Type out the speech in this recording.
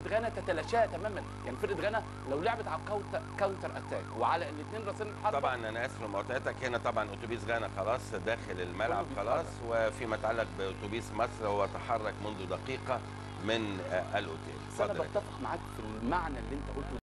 غانا تتلاشاها تماما. يعني فرقه غانا لو لعبت على كاونتر اتاك وعلى الاثنين راسين الحربه. طبعا انا اسف لمقاطعتك، هنا طبعا اتوبيس غانا خلاص داخل الملعب خلاص، وفيما يتعلق باتوبيس مصر هو تحرك منذ دقيقه من الاوتيل. بس انا بتفق معاك في المعنى اللي انت قلته